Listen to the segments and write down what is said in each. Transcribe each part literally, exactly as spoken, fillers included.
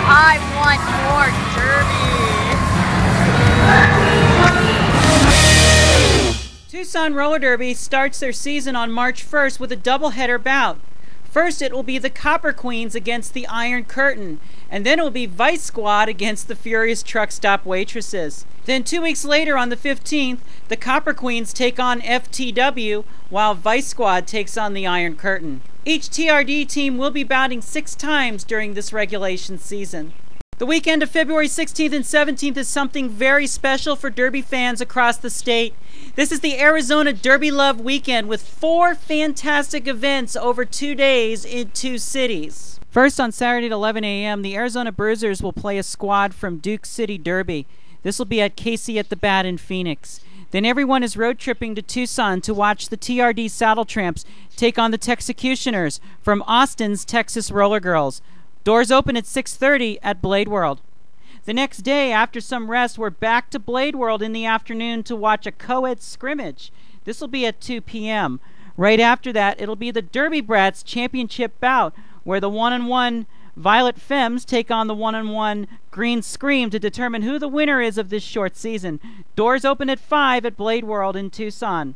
I want more derby. Tucson Roller Derby starts their season on March first with a doubleheader bout. First it will be the Copper Queens against the Iron Curtain, and then it will be Vice Squad against the Furious Truck Stop Waitresses. Then two weeks later on the fifteenth, the Copper Queens take on F T W, while Vice Squad takes on the Iron Curtain. Each T R D team will be bouting six times during this regulation season. The weekend of February sixteenth and seventeenth is something very special for Derby fans across the state. This is the Arizona Derby Love Weekend with four fantastic events over two days in two cities. First, on Saturday at eleven A M, the Arizona Bruisers will play a squad from Duke City Derby. This will be at Casey at the Bat in Phoenix. Then everyone is road tripping to Tucson to watch the T R D Saddle Tramps take on the Texecutioners from Austin's Texas Roller Girls. Doors open at six thirty at Blade World. The next day, after some rest, we're back to Blade World in the afternoon to watch a co-ed scrimmage. This will be at two P M Right after that, it'll be the Derby Brats Championship bout, where the one-on-one Violet Femmes take on the one-on-one Green Scream to determine who the winner is of this short season. Doors open at five at Blade World in Tucson.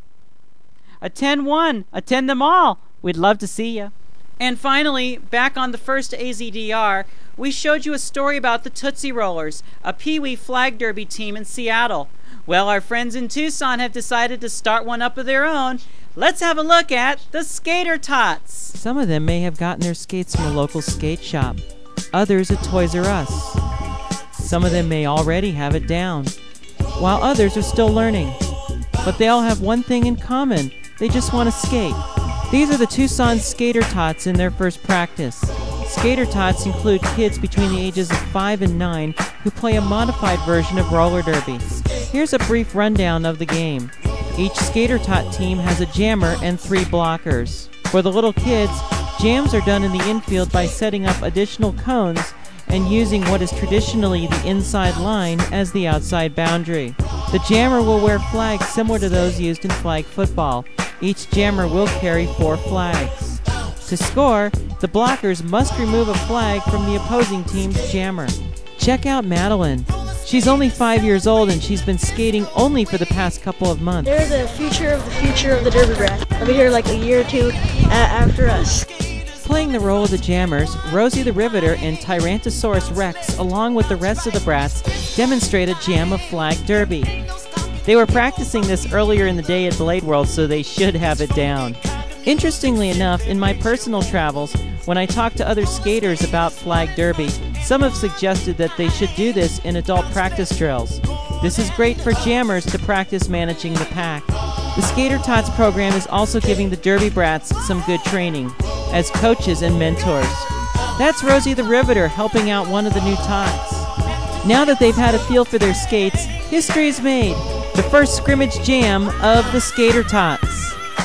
Attend one. Attend them all. We'd love to see you. And finally, back on the first A Z D R, we showed you a story about the Tootsie Rollers, a Pee-wee flag derby team in Seattle. Well, our friends in Tucson have decided to start one up of their own. Let's have a look at the Skater Tots. Some of them may have gotten their skates from a local skate shop, others at Toys R Us. Some of them may already have it down, while others are still learning. But they all have one thing in common: they just want to skate. These are the Tucson Skater Tots in their first practice. Skater Tots include kids between the ages of five and nine who play a modified version of roller derby. Here's a brief rundown of the game. Each Skater Tot team has a jammer and three blockers. For the little kids, jams are done in the infield by setting up additional cones and using what is traditionally the inside line as the outside boundary. The jammer will wear flags similar to those used in flag football. Each jammer will carry four flags. To score, the blockers must remove a flag from the opposing team's jammer. Check out Madeline. She's only five years old and she's been skating only for the past couple of months. They're the future of the future of the Derby Brats. They'll be here like a year or two uh, after us. Playing the role of the jammers, Rosie the Riveter and Tyrannosaurus Rex, along with the rest of the Brats, demonstrate a jam of flag derby. They were practicing this earlier in the day at Blade World, so they should have it down. Interestingly enough, in my personal travels, when I talk to other skaters about flag derby, some have suggested that they should do this in adult practice drills. This is great for jammers to practice managing the pack. The Skater Tots program is also giving the Derby Brats some good training as coaches and mentors. That's Rosie the Riveter helping out one of the new Tots. Now that they've had a feel for their skates, history is made. The first scrimmage jam of the Skater Tots.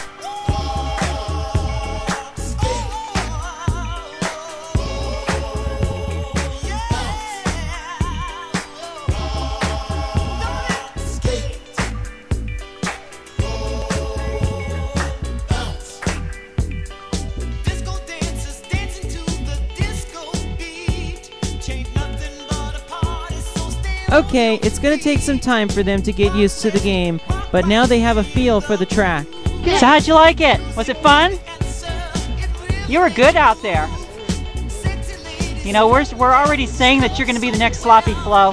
Okay, it's going to take some time for them to get used to the game, but now they have a feel for the track. So how'd you like it? Was it fun? You were good out there. You know, we're, we're already saying that you're going to be the next Sloppy Flo.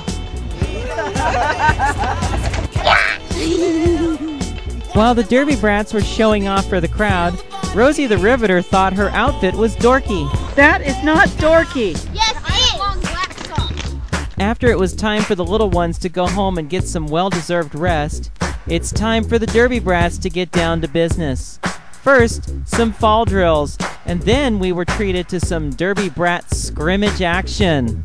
While the Derby Brats were showing off for the crowd, Rosie the Riveter thought her outfit was dorky. That is not dorky. Yes, it is. After it was time for the little ones to go home and get some well-deserved rest, it's time for the Derby Brats to get down to business. First, some fall drills, and then we were treated to some Derby Brat scrimmage action.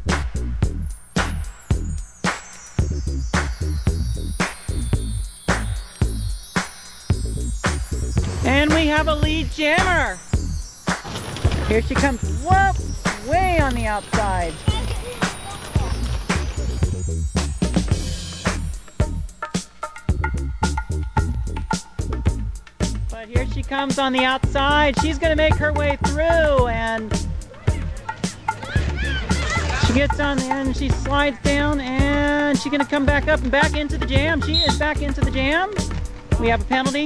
And we have a lead jammer. Here she comes. Whoop! Way on the outside. But here she comes on the outside. She's going to make her way through, and She gets on there and she slides down, and she's gonna come back up and back into the jam. She is back into the jam. We have a penalty.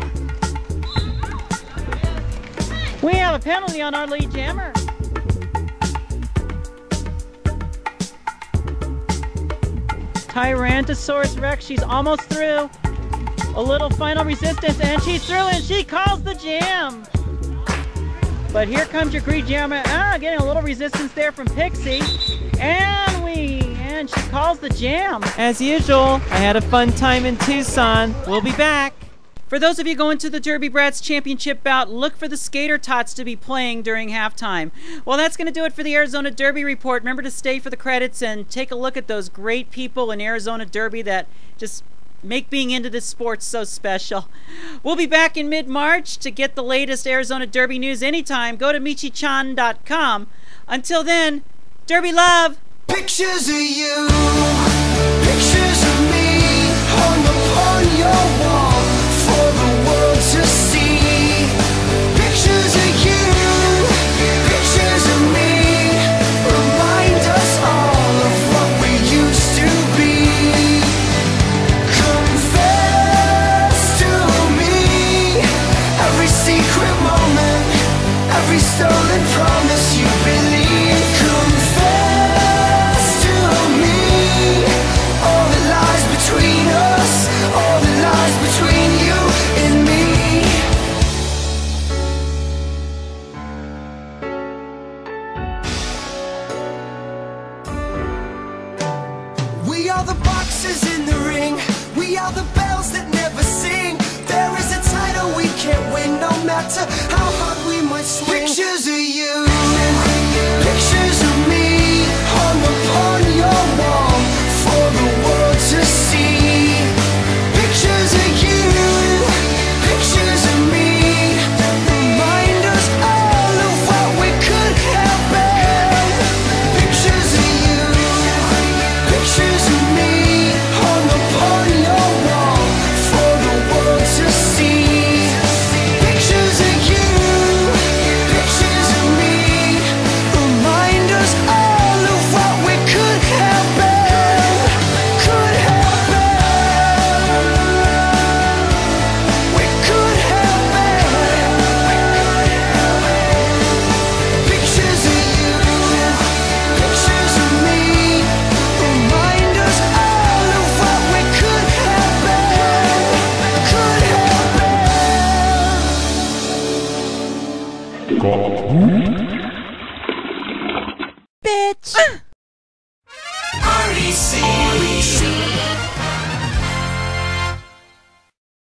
We have a penalty on our lead jammer. Tyrannosaurus Rex, she's almost through. A little final resistance, and she's through, and she calls the jam. But here comes your green jammer. Ah, getting a little resistance there from Pixie. And we, and she calls the jam. As usual, I had a fun time in Tucson. We'll be back. For those of you going to the Derby Brats Championship bout, look for the skater Tots to be playing during halftime. Well, that's going to do it for the Arizona Derby Report. Remember to stay for the credits and take a look at those great people in Arizona Derby that just make being into this sport so special. We'll be back in mid-March to get the latest Arizona Derby news anytime. Go to michi chan dot com. Until then, Derby love! Pictures of you, pictures of me, hung upon your wall for the world to see. Pictures of you, pictures of me, remind us all of what we used to be. Confess to me every secret moment, every stolen promise you believe. Confess to me all that lies between us, all that lies between you and me. We are the boxes in the ring, we are the bells that never sing. There is a title we can't win, no matter how hard we might swing. Pictures of you, pictures of me, hung upon your wall for the world to see. Pictures of you, pictures of me, remind us all of what we could have been. Pictures of you, pictures of me, hung upon your wall for the world to see. Pictures of you, pictures of me, remind us all of what we could have been, could have been, we could have been. Pictures of you, pictures of me, remind us all of what we could have been, could have been. Bitch! R E C